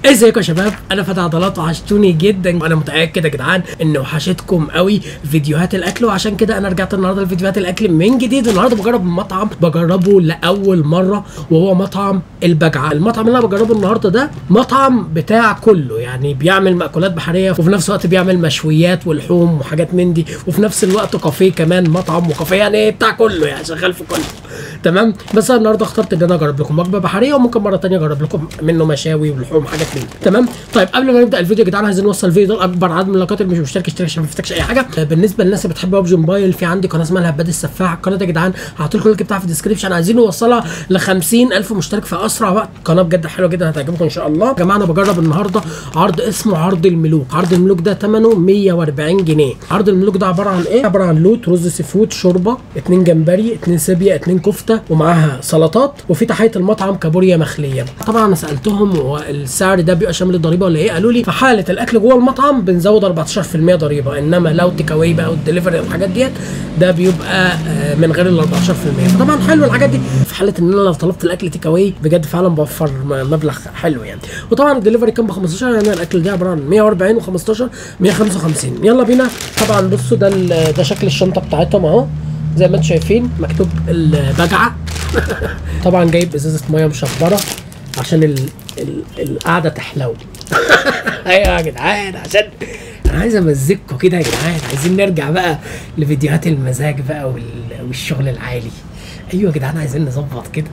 ازيكم يا شباب؟ انا فتحي عضلات وحشتوني جدا، وانا متاكد يا جدعان ان وحشتكم قوي فيديوهات الاكل، وعشان كده انا رجعت النهارده لفيديوهات الاكل من جديد. النهارده بجرب مطعم بجربه لاول مره، وهو مطعم البجعه. المطعم اللي انا بجربه النهارده ده مطعم بتاع كله، يعني بيعمل مأكولات بحريه وفي نفس الوقت بيعمل مشويات ولحوم وحاجات من دي، وفي نفس الوقت كافيه كمان، مطعم وكافيه، يعني بتاع كله، يعني شغال في كله. تمام. بس انا النهارده اخترت ان انا اجرب لكم وجبه بحريه، وممكن مره ثانيه اجرب لكم منه مشاوي ولحوم حاجات من دي. تمام. طيب قبل ما نبدا الفيديو يا جدعان، عايزين نوصل الفيديو ده لاكبر عدد من اللايكات. اللي مش مشترك اشترك عشان ما يفوتكش اي حاجه. بالنسبه للناس اللي بتحب ببجي موبايل، في عندي قناه اسمها الهباد السفاح. القناه دي يا جدعان هحط لكم اللينك بتاعها في الديسكربشن. عايزين نوصلها ل 50,000 مشترك في اسرع وقت. قناه بجد حلوه جدا، هتعجبكم ان شاء الله. يا جماعه انا بجرب النهارده عرض اسمه عرض الملوك. عرض الملوك ده ثمنه 140 جنيه. عرض الملوك ده عباره عن ايه؟ عباره عن لوت، رز سي فود، شوربه، 2 جمبري، 2 سيبيا، 2 كفته، ومعاها سلطات، وفي تحيه المطعم كابوريا مخليه. طبعا انا سالتهم هو السعر ده بيبقى شامل الضريبه ولا ايه؟ قالوا لي في حاله الاكل جوه المطعم بنزود 14% ضريبه، انما لو تيك اواي بقى والدليفري والحاجات ديت ده بيبقى من غير ال 14%. فطبعا حلو الحاجات دي في حاله ان انا لو طلبت الاكل تيك اواي بجد فعلا بوفر مبلغ حلو يعني. وطبعا الدليفري كان ب 15، يعني الاكل ده عباره عن 140 و15 155. يلا بينا. طبعا بصوا ده شكل الشنطه بتاعتهم اهو، زي ما انتم شايفين مكتوب البجعه. طبعا جايب ازازه ميه مشبره عشان القعده تحلو. ايوه يا جدعان، عشان انا عايز امزجكم كده يا جدعان. عايزين نرجع بقى لفيديوهات المزاج بقى والشغل العالي. ايوه يا جدعان، عايزين نظبط كده.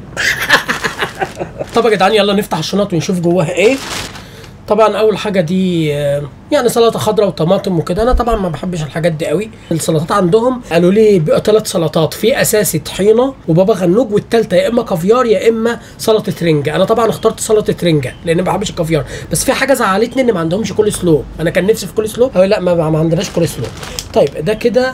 طب يا جدعان يلا نفتح الشنط ونشوف جواها ايه. طبعا اول حاجه دي يعني سلطه خضراء وطماطم وكده. انا طبعا ما بحبش الحاجات دي قوي. السلطات عندهم قالوا لي بيبقى 3 سلطات، في اساسي طحينه وبابا غنوج، والثالثه يا اما كافيار يا اما سلطه رنجه. انا طبعا اخترت سلطه رنجه لان ما بحبش الكافيار. بس في حاجه زعلتني ان ما عندهمش كول سلو. انا كان نفسي في كول سلو، لا ما عندناش كول سلو. طيب ده كده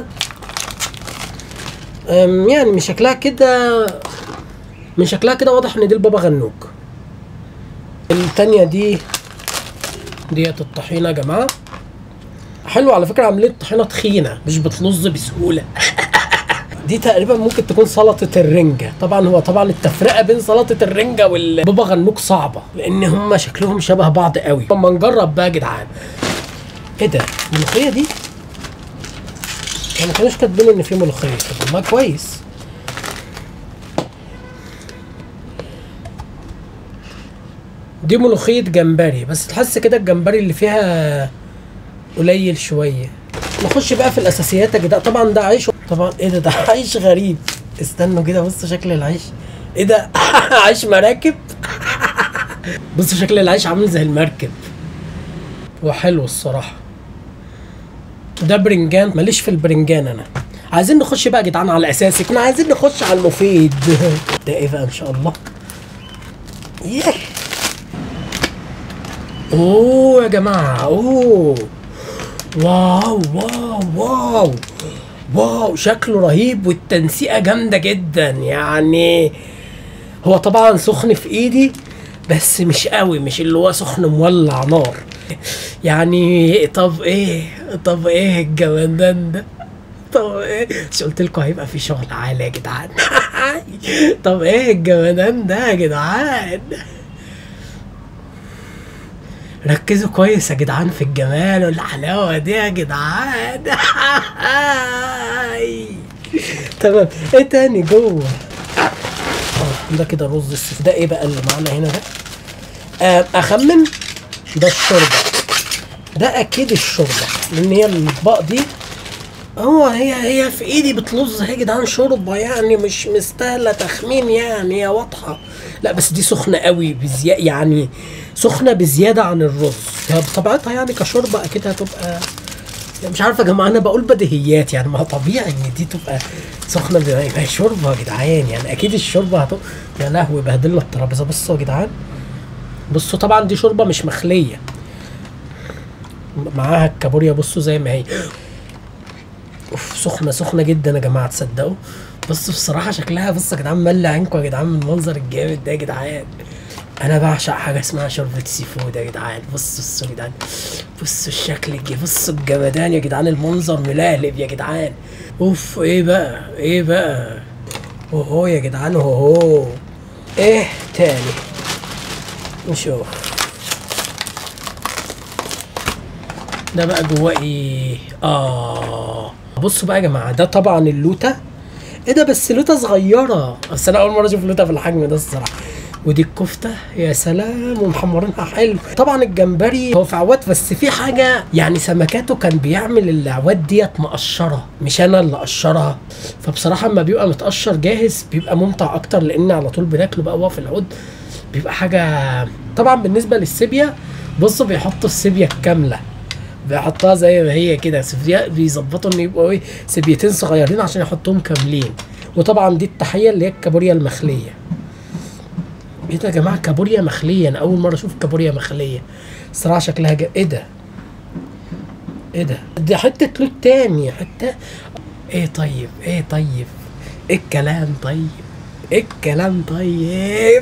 يعني من شكلها كده واضح ان دي البابا غنوج. الثانيه ديت الطحينه يا جماعه. حلو على فكره، عاملين الطحينه تخينه مش بتلظ بسهوله. دي تقريبا ممكن تكون سلطه الرنجه. طبعا التفرقه بين سلطه الرنجه والبابا غنوج صعبه لان هم شكلهم شبه بعض قوي. اما نجرب بقى يا جدعان. ايه ده؟ الملوخيه دي؟ ما كانوش كاتبين ان في ملوخيه. طب ما كويس. دي ملوخية جمبري، بس تحس كده الجمبري اللي فيها قليل شوية. نخش بقى في الأساسيات يا جدعان. طبعا ده عيش. طبعا ايه ده عيش غريب. استنوا كده، بصوا شكل العيش. ايه ده؟ عيش مراكب. بصوا شكل العيش عامل زي المركب، وحلو الصراحة. ده برنجان، ماليش في البرنجان انا. عايزين نخش بقى يا جدعان على الأساسي. كنا عايزين نخش على المفيد. ده ايه بقى ان شاء الله؟ اوه يا جماعه، اوه واو واو واو واو، شكله رهيب والتنسيقه جامده جدا. يعني هو طبعا سخن في ايدي بس مش قوي، مش اللي هو سخن مولع نار يعني. طب ايه الجمدان ده؟ طب ايه؟ مش قلت لكم هيبقى في شغل عالي يا جدعان؟ طب ايه الجمدان ده يا جدعان؟ ركزوا كويس يا جدعان في الجمال والحلاوه دي يا جدعان. تمام. ايه تاني جوه؟ ده كده رز السيف. ده ايه بقى اللي معانا هنا ده؟ اخمن ده الشوربه. ده اكيد الشوربه لان هي الاطباق دي هي في ايدي بتلظ يا جدعان. شوربه يعني مش مستاهله تخمين، يعني هي واضحه. لا بس دي سخنه قوي بزياده، يعني سخنه بزياده عن الرز. بطبيعتها يعني كشوربه اكيد هتبقى، مش عارف يا جماعه، انا بقول بديهيات يعني. ما طبيعي ان دي تبقى سخنه يبقى شوربه يا جدعان. يعني اكيد الشوربه هتبقى، يا لهوي بهدلنا الترابيزه. بصوا يا جدعان، بصوا طبعا دي شوربه مش مخليه، معاها الكابوريا. بصوا زي ما هي. اوف، سخنه جدا يا جماعه، تصدقوا؟ بصوا بصراحه شكلها، بصوا يا جدعان ملي عينكم يا جدعان من المنظر الجامد ده يا جدعان. انا بعشق حاجه اسمها شوربه سي فود يا جدعان. بصوا يا جدعان، بصوا الشكل، بصوا الجمدان يا جدعان، المنظر ملهلب يا جدعان. اوف، ايه بقى اوهو يا جدعان، اوهو. ايه تاني؟ نشوف. ده بقى جواه ايه؟ بصوا بقى يا جماعه، ده طبعا اللوته. ايه ده؟ بس لوته صغيره، بس انا اول مره اشوف لوته في الحجم ده الصراحه. ودي الكفته، يا سلام، ومحمرينها حلو. طبعا الجمبري هو في عواد، بس في حاجه يعني سمكاته كان بيعمل العواد ديت مقشره، مش انا اللي قشرها. فبصراحه اما بيبقى متقشر جاهز بيبقى ممتع اكتر، لان على طول بناكله بقى وهو في العود، بيبقى حاجه. طبعا بالنسبه للسيبيا، بصوا بيحطوا السيبيا الكامله، بيحطها زي ما هي كده. سيبيا بيظبطوا ان يبقوا ايه، سيبيتين صغيرين عشان يحطوهم كاملين. وطبعا دي التحيه اللي هي الكابوريا المخليه. ايه ده يا جماعه؟ كابوريا مخليه، انا اول مره اشوف كابوريا مخليه الصراحه. شكلها ايه ده؟ ايه ده؟ دي حته لوت تاني حته. ايه طيب، ايه طيب، ايه الكلام طيب، ايه الكلام طيب.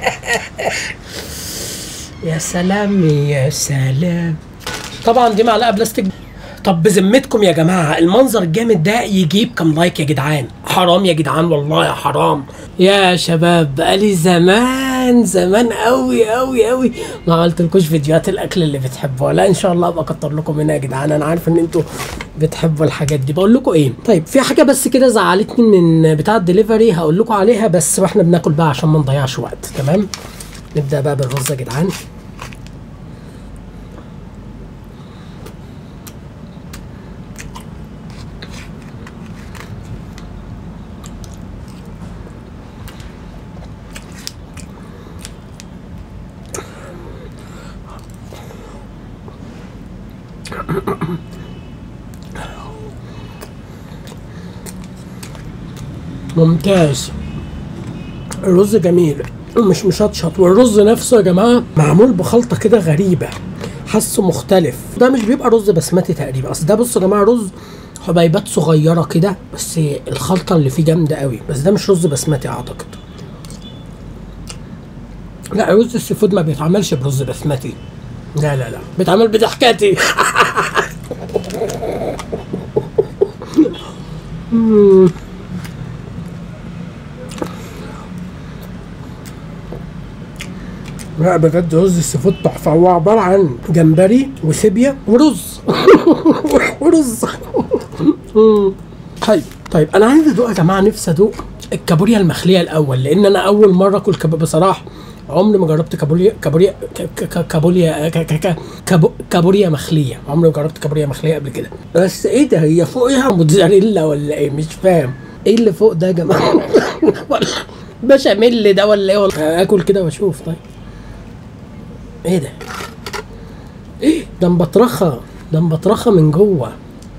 يا سلام يا سلام. طبعا دي معلقه بلاستيك. طب بذمتكم يا جماعه، المنظر الجامد ده يجيب كام لايك يا جدعان؟ حرام يا جدعان، والله يا حرام يا شباب. بقالي زمان قوي قوي قوي ما عملتلكوش فيديوهات الاكل اللي بتحبوها. لا ان شاء الله ابقى اكتر لكم منها يا جدعان، انا عارف ان انتوا بتحبوا الحاجات دي. بقول لكم ايه، طيب في حاجه بس كده زعلتني من بتاع الدليفري، هقول لكم عليها بس واحنا بناكل بقى عشان ما نضيعش وقت. تمام، نبدا بقى بالرز يا جدعان. ممتاز، الرز جميل ومش مشطشط، والرز نفسه يا جماعه معمول بخلطه كده غريبه، حاسه مختلف. ده مش بيبقى رز بسمتي تقريبا، اصل ده بصوا يا جماعه رز حبيبات صغيره كده، بس الخلطه اللي فيه جامده قوي. بس ده مش رز بسمتي اعتقد. لا، رز السي فود ما بيتعملش برز بسمتي، لا بيتعمل بضحكاتي. لا بجد رز السي فود تحفه، هو عباره عن جمبري وسيبيا ورز. ورز. طيب انا عايز ادوق يا جماعه، نفسي ادوق الكابوريا المخليه الاول، لان انا اول مره اكل بصراحه. عمري ما جربت كابوريا مخليه، عمري ما جربت كابوريا مخليه قبل كده. بس ايه ده؟ هي فوقها موتزاريلا ولا ايه؟ مش فاهم ايه اللي فوق ده يا جماعه. بشاميل ده ولا ايه؟ اكل كده واشوف. طيب ايه ده؟ ايه ده؟ مبطرخه، ده مبطرخه من جوه.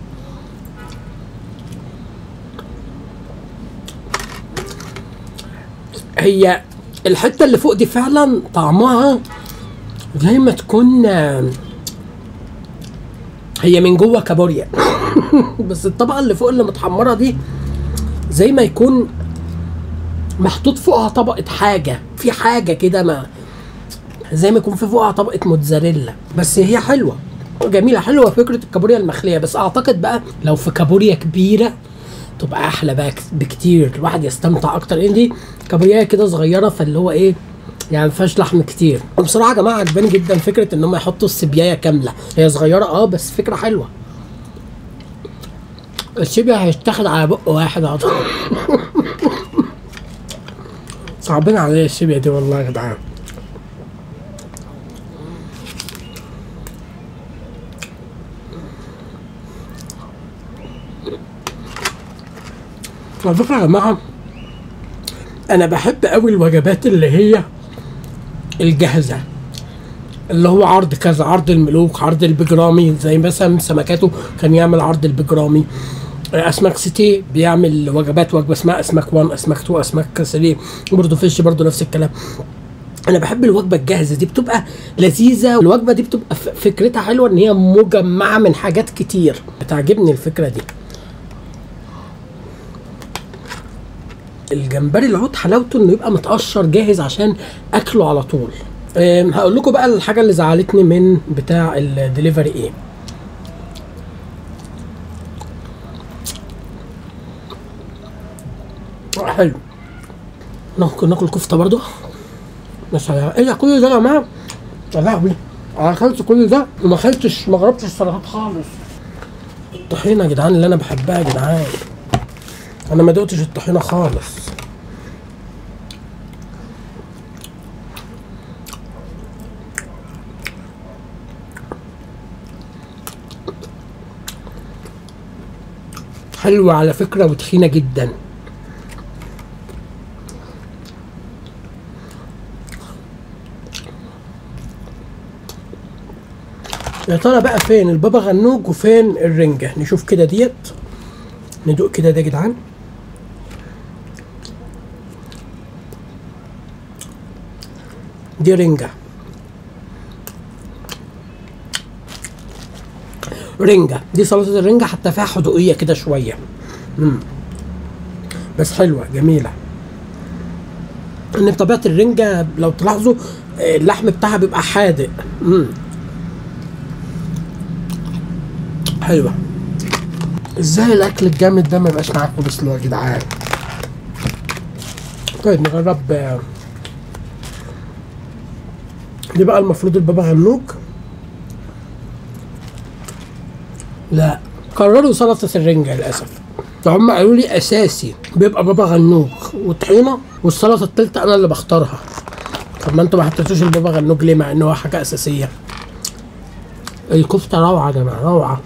هي الحته اللي فوق دي فعلا طعمها زي ما تكون هي من جوه كابوريا. بس الطبقه اللي فوق اللي متحمره دي زي ما يكون محطوط فوقها طبقه حاجه، في حاجه كده، ما زي ما يكون في فوقها طبقه موتزاريلا. بس هي حلوه جميله، حلوه فكره الكابوريا المخليه. بس اعتقد بقى لو في كابوريا كبيره تبقى احلى بقى بكتير، الواحد يستمتع اكتر. لان دي كابوريا كده صغيره، فاللي هو ايه يعني ما فيهاش لحم كتير. بصراحه يا جماعه عجباني جدا فكره ان هم يحطوا السبيايه كامله، هي صغيره بس فكره حلوه. السيبيا هيتاخد على بق واحد على طول. صعبين عليا السيبيا دي والله يا جدعان. على فكره يا جماعه انا بحب قوي الوجبات اللي هي الجاهزه، اللي هو عرض كذا، عرض الملوك، عرض البجرامي، زي مثلا سمكاته كان يعمل عرض البجرامي. اسماك سيتي بيعمل وجبه اسمها اسماك 1، اسماك 2، اسماك 3، برضه فيش برضه نفس الكلام. انا بحب الوجبه الجاهزه دي، بتبقى لذيذه، والوجبه دي بتبقى فكرتها حلوه ان هي مجمعه من حاجات كتير، بتعجبني الفكره دي. الجمبري العود حلاوته انه يبقى متقشر جاهز عشان اكله على طول. هقول لكم بقى الحاجه اللي زعلتني من بتاع الدليفري ايه. حلو، ناكل كفته برضو. بس ايه كل ده يا جماعه؟ يا لهوي، انا اكلت كل ده وما اكلتش، ما جربتش السلطات خالص. الطحينه يا جدعان اللي انا بحبها يا جدعان، انا ما دقتش الطحينه خالص. حلوه على فكره وتخينه جدا. يا ترى بقى فين البابا غنوج وفين الرنجة؟ نشوف كده ديت، ندوق كده ده يا جدعان. دي رنجة، رنجة دي سلطة الرنجة، حتى فيها حدوقية كده شوية. بس حلوة جميلة. ان بطبيعة الرنجة لو تلاحظوا اللحم بتاعها بيبقى حادق. حلوة. ازاي الاكل الجامد ده ما يبقاش معاه كولسلو يا جدعان؟ طيب نجرب دي بقى. المفروض البابا غنوج، لا قرروا سلطة الرنجة للأسف. فهم قالوا لي أساسي بيبقى بابا غنوج وطحينة، والسلطة التالتة أنا اللي بختارها. طب ما انتوا ما حطيتوش البابا غنوج ليه مع إن هو حاجة أساسية؟ الكفتة روعة يا جماعة، روعة.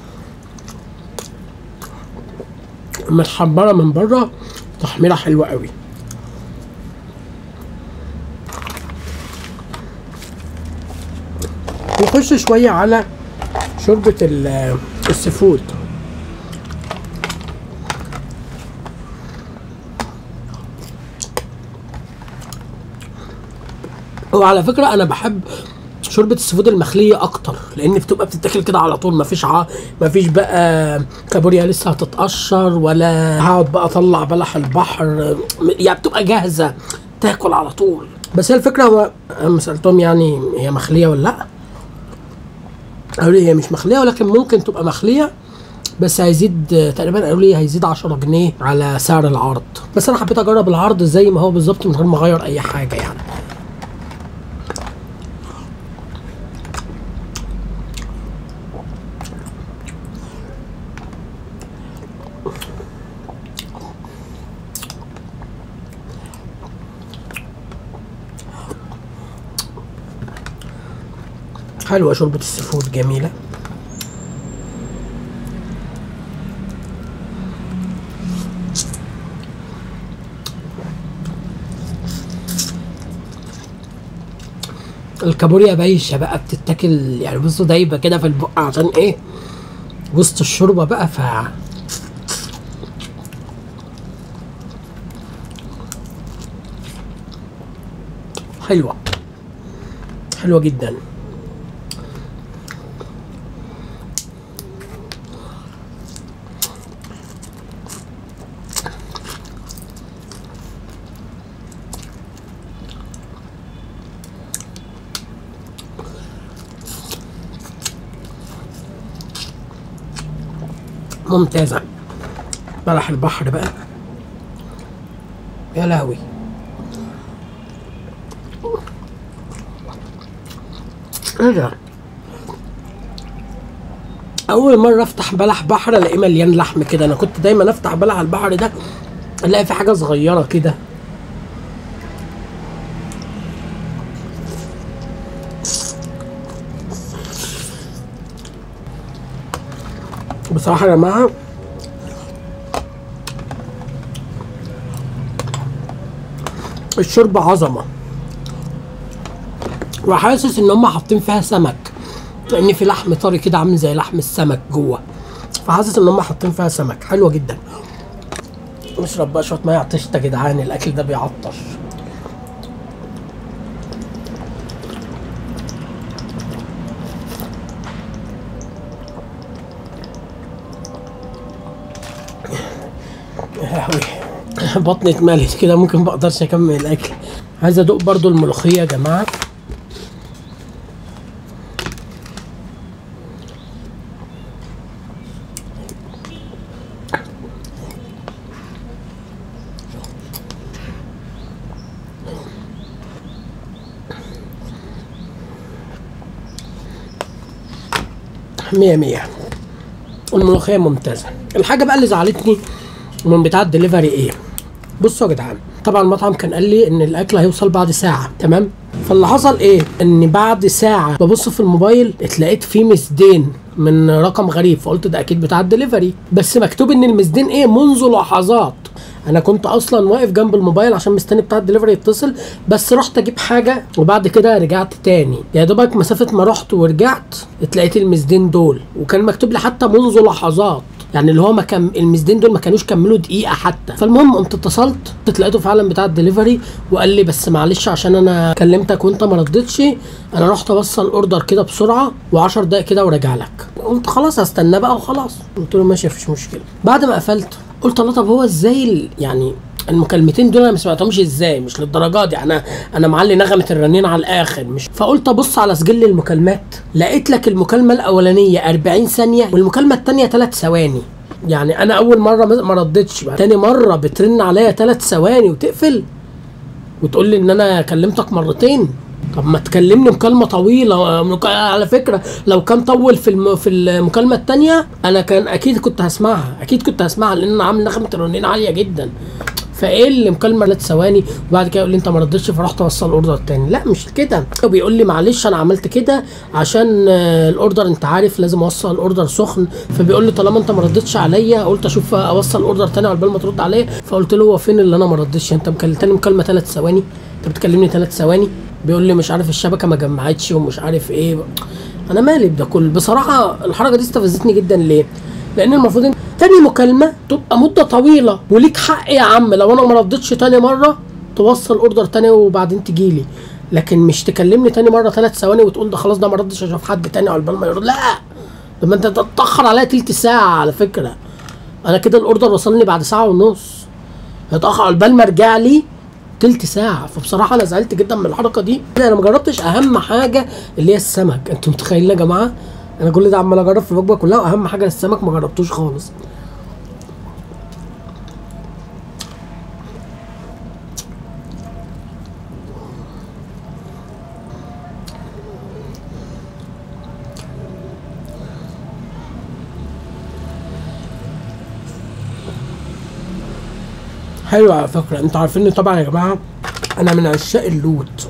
متحمرة من بره تحميرة حلوة قوي. نخش شوية على شوربة السيفود. وعلى فكرة أنا بحب شوربة السيفود المخلية أكتر، لأن بتبقى بتتاكل كده على طول، مفيش بقى كابوريا لسه هتتقشر، ولا هقعد بقى أطلع بلح البحر، يعني بتبقى جاهزة تاكل على طول. بس هي الفكرة، هو أنا سألتهم يعني هي مخلية ولا لأ؟ قالوا لي هي مش مخلية، ولكن ممكن تبقى مخلية، بس هيزيد تقريبا، قالوا لي هيزيد 10 جنيه على سعر العرض. بس أنا حبيت أجرب العرض زي ما هو بالظبط من غير ما أغير أي حاجة يعني. حلوة شوربة السيفود جميلة. الكابوريا بايشة بقى بتتاكل يعني، بصوا دايبة كده في البق عشان ايه؟ وسط الشوربة بقى حلوة، حلوة جدا. ممتازة. بلح البحر بقى، يا لهوي. ايه ده؟ اول مرة افتح بلح بحر الاقيه مليان لحم كده. انا كنت دايما افتح بلح البحر ده الاقي في حاجة صغيرة كده. بصراحة يا جماعة الشوربة عظمة، وحاسس ان هم حاطين فيها سمك، لان في لحم طري كده عامل زي لحم السمك جوه، فحاسس ان هم حاطين فيها سمك. حلوة جدا. نشرب بقى شوية مية، عطشت يا جدعان، الاكل ده بيعطش. يا لهوي بطني اتملت كده، ممكن مبقدرش اكمل الاكل. عايز ادوق برضو الملوخية يا جماعة. مية مية، الملوخيه ممتازه. الحاجه بقى اللي زعلتني من بتاع الدليفري ايه؟ بصوا يا جدعان، طبعا المطعم كان قال لي ان الاكل هيوصل بعد ساعه، تمام؟ فاللي حصل ايه؟ ان بعد ساعه ببص في الموبايل اتلاقيت فيه مسدين من رقم غريب، فقلت ده اكيد بتاع الدليفري، بس مكتوب ان المسدين ايه؟ منذ لحظات. انا كنت اصلا واقف جنب الموبايل عشان مستني بتاع الدليفري يتصل، بس رحت اجيب حاجه وبعد كده رجعت تاني، يا دوبك مسافه ما رحت ورجعت اتلاقيت المسدين دول، وكان مكتوب لي حتى منذ لحظات، يعني اللي هو ما كان المسدين دول ما كانوش كملوا دقيقه حتى. فالمهم قمت اتصلت، لقيته فعلا بتاع الدليفري، وقال لي بس معلش عشان انا كلمتك وانت ما ردتش، انا رحت اوصل الاوردر كده بسرعه و10 دقايق كده وراجع لك. قلت خلاص هستنى بقى وخلاص، قلت له ماشي مفيش مشكله. بعد ما قفلت قلت الله، طب هو ازاي يعني المكالمتين دول انا ما سمعتهمش ازاي؟ مش للدرجه دي، انا معلي نغمه الرنين على الاخر مش. فقلت ابص على سجل المكالمات، لقيت لك المكالمه الاولانيه 40 ثانيه والمكالمه الثانيه 3 ثواني. يعني انا اول مره ما ردتش، تاني مره بترن عليا 3 ثواني وتقفل وتقول لي ان انا كلمتك مرتين. طب ما تكلمني مكالمه طويله. على فكره لو كان طول في المكالمه الثانيه انا كان اكيد كنت هسمعها لان انا عامل نغمه الرنين عاليه جدا. فايه اللي مكالمه 3 ثواني وبعد كده يقول لي انت ما ردتش فرحت اوصل الاوردر الثاني؟ لا مش كده. وبيقول لي معلش انا عملت كده عشان الاوردر انت عارف لازم اوصل الاوردر سخن، فبيقول لي طالما انت ما ردتش عليا قلت اشوف اوصل الاوردر ثاني على بال ما ترد عليا. فقلت له هو فين اللي انا ما ردتش؟ انت مكلمتني مكالمه 3 ثواني، انت بتكلمني 3 ثواني. بيقول لي مش عارف الشبكه ما جمعتش ومش عارف ايه. انا مالي بده كله بصراحه. الحركه دي استفزتني جدا. ليه؟ لان المفروض ان تاني مكالمه تبقى مده طويله، وليك حق يا عم لو انا ما ردتش تاني مره توصل اوردر تاني وبعدين تجيلي، لكن مش تكلمني تاني مره 3 ثواني وتقول ده خلاص ده ما ردش اشوف حد تاني على بال ما يرد. لا، لما انت تتاخر عليا تلت ساعه. على فكره انا كده الاوردر وصلني بعد ساعه ونص، هتاخر على بال ما ارجع لي تلت ساعه. فبصراحه انا زعلت جدا من الحركه دي. انا ما جربتش اهم حاجه اللي هي السمك. انتوا متخيلين يا جماعه؟ انا كل ده عمال اجرب في الوجبه كلها واهم حاجه السمك ما جربتوش خالص. حلو على فكره. انتوا عارفين طبعا يا جماعه انا من عشاق اللوت.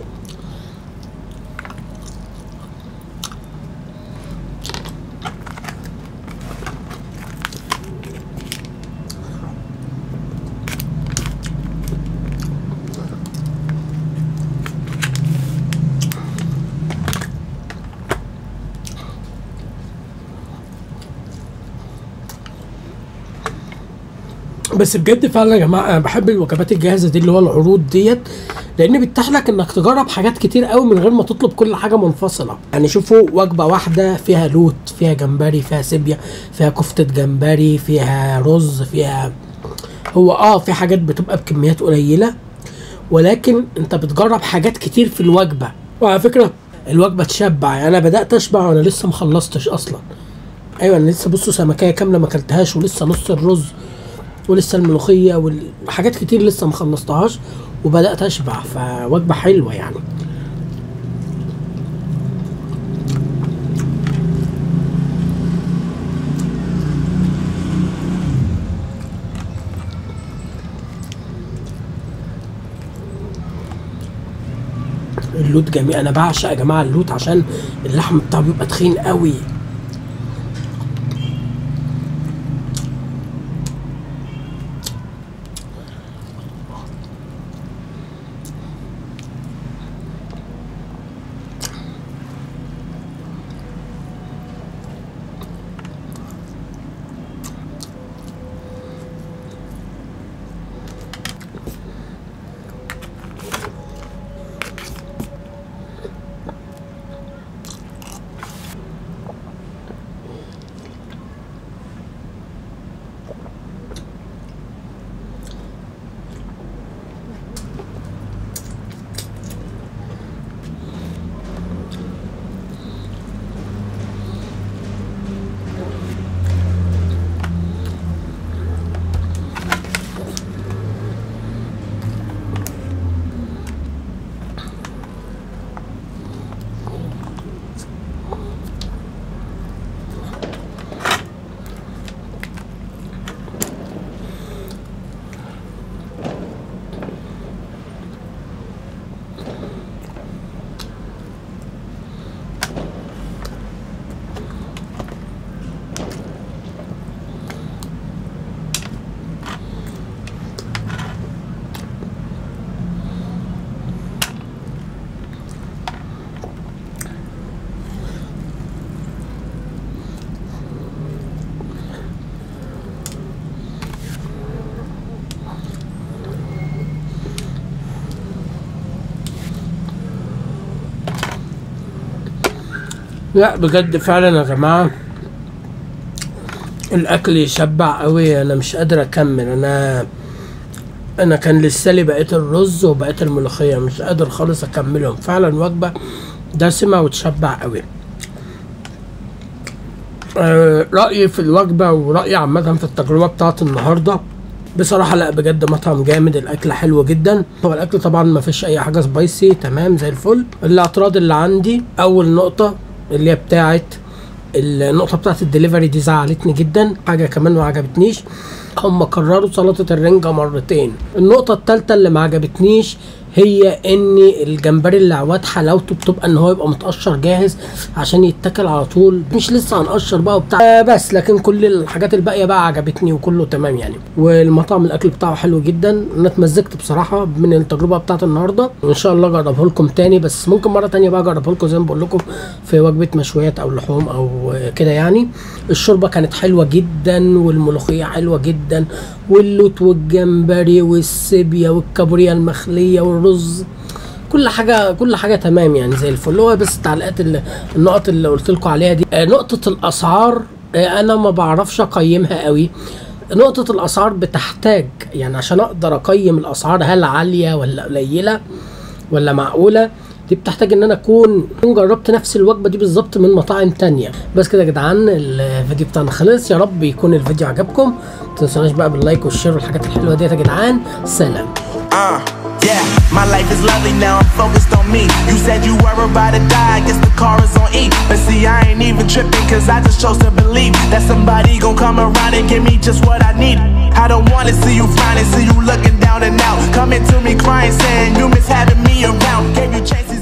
بس بجد فعلا يا جماعه انا بحب الوجبات الجاهزه دي اللي هو العروض ديت، لان بتتيح لك انك تجرب حاجات كتير قوي من غير ما تطلب كل حاجه منفصله. يعني شوفوا وجبه واحده فيها لوت، فيها جمبري، فيها سيبيا، فيها كفته جمبري، فيها رز، فيها هو في حاجات بتبقى بكميات قليله، ولكن انت بتجرب حاجات كتير في الوجبه. وعلى فكره الوجبه تشبع. يعني انا بدات اشبع وانا لسه مخلصتش اصلا. ايوه انا لسه بصوا سمكيه كامله ما اكلتهاش، ولسه نص الرز، ولسه الملوخيه وحاجات كتير لسه ما خلصتهاش وبدات اشبع. فوجبه حلوه يعني. اللوت جميل. انا بعشق يا جماعه اللوت عشان اللحم بتاعه بيبقى تخين قوي. لا بجد فعلا يا جماعه الاكل يشبع قوي. انا مش قادر اكمل. انا كان لسه لي بقيه الرز وبقيه الملوخيه، مش قادر خالص اكملهم. فعلا وجبه دسمه وتشبع قوي. رايي في الوجبه ورايي عامه في التجربه بتاعت النهارده بصراحه لا بجد مطعم جامد، الاكل حلو جدا. هو الاكل طبعا ما فيش اي حاجه سبايسي، تمام زي الفل. الاعتراض اللي عندي اول نقطه اللي هي بتاعت النقطه بتاعت الدليفري دي زعلتني جدا. حاجه كمان ما عجبتنيش، هم كرروا سلطه الرنجه مرتين. النقطه الثالثه اللي ما عجبتنيش هي ان الجمبري اللي عواد حلاوته بتبقى ان هو يبقى متقشر جاهز عشان يتاكل على طول، مش لسه هنقشر بقى وبتاع. بس لكن كل الحاجات الباقيه بقى عجبتني وكله تمام يعني. والمطعم الاكل بتاعه حلو جدا. انا اتمزجت بصراحه من التجربه بتاعت النهارده، وان شاء الله اجربه لكم تاني، بس ممكن مره تانيه بقى اجربه لكم زي ما بقول لكم في وجبه مشويات او لحوم او كده يعني. الشوربه كانت حلوه جدا، والملوخيه حلوه جدا، واللوت والجمبري والسيبيا والكابوريا المخليه والرز، كل حاجه تمام يعني زي الفل. هو بس التعليقات النقط اللي قلت لكم عليها دي. نقطه الاسعار انا ما بعرفش اقيمها قوي. نقطه الاسعار بتحتاج يعني عشان اقدر اقيم الاسعار هل عاليه ولا قليله ولا معقوله، دي بتحتاج ان انا اكون جربت نفس الوجبه دي بالظبط من مطاعم تانية. بس كده يا جدعان الفيديو بتاعنا خلص. يا رب يكون الفيديو عجبكم. ما تنسوناش بقى باللايك والشير والحاجات الحلوه ديت يا جدعان. سلام. Yeah, my life is lovely now, I'm focused on me. You said you were about to die, I guess the car is on E. But see, I ain't even tripping, cause I just chose to believe that somebody gon' come around and give me just what I need. I don't wanna see you flying, see you looking down and out, coming to me crying, saying you miss having me around. Gave you chances.